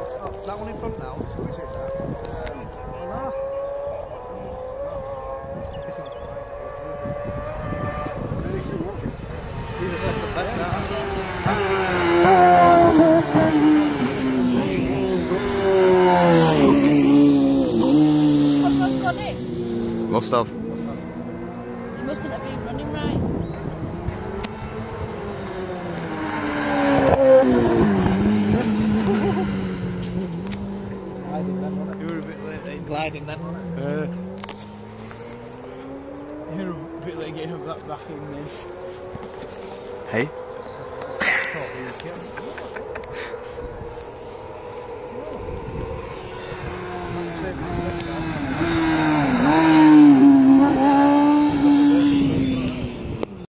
Oh, that one in front now. Which is that? No. Must have. He mustn't have been running right. You were a bit late in gliding then, weren't you? You were a bit late getting that back in then. Hey? I thought we were